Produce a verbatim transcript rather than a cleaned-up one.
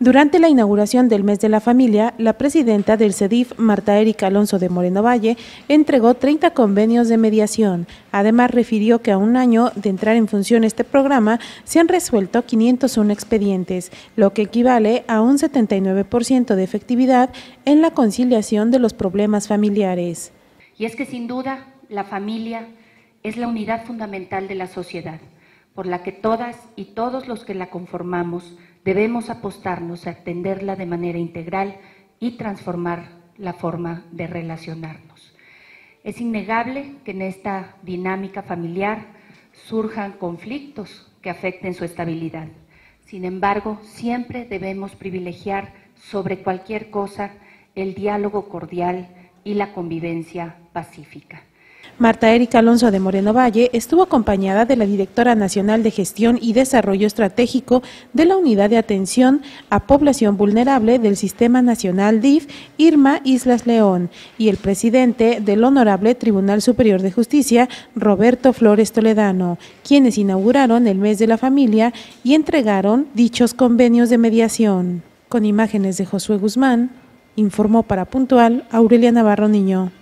Durante la inauguración del Mes de la Familia, la presidenta del CEDIF, Marta Erika Alonso de Moreno Valle, entregó treinta convenios de mediación. Además, refirió que a un año de entrar en función este programa, se han resuelto quinientos uno expedientes, lo que equivale a un setenta y nueve por ciento de efectividad en la conciliación de los problemas familiares. Y es que sin duda la familia es la unidad fundamental de la sociedad, por la que todas y todos los que la conformamos debemos apostarnos a atenderla de manera integral y transformar la forma de relacionarnos. Es innegable que en esta dinámica familiar surjan conflictos que afecten su estabilidad. Sin embargo, siempre debemos privilegiar sobre cualquier cosa el diálogo cordial y la convivencia pacífica. Marta Erika Alonso de Moreno Valle estuvo acompañada de la Directora Nacional de Gestión y Desarrollo Estratégico de la Unidad de Atención a Población Vulnerable del Sistema Nacional D I F, Irma Islas León, y el presidente del Honorable Tribunal Superior de Justicia, Roberto Flores Toledano, quienes inauguraron el Mes de la Familia y entregaron dichos convenios de mediación. Con imágenes de Josué Guzmán, informó para Puntual Aurelia Navarro Niño.